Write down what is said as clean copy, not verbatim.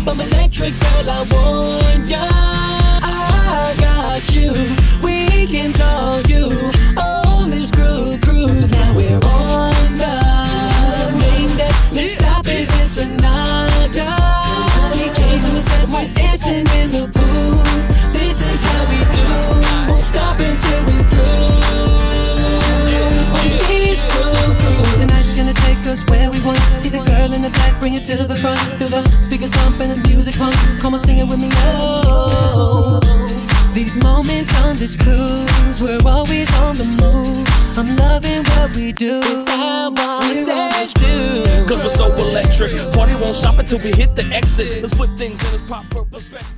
I'm electric, girl, I warn ya. I got you, weekends all you. On this cruise, now we're on the main deck. Next stop is Ensenada. DJs in the set, we're dancing in the booth. This is how we do, won't stop until we're through. The night's gonna take us where we want. See the girl in the back, bring it to the front. Feel the speakers pump and the music pump. Come on, sing it with me, oh. These moments on this cruise, we're always on the move. I'm loving what we do. It's how I always do. Cause we're so electric, party won't stop until we hit the exit. Let's put things in its proper perspective.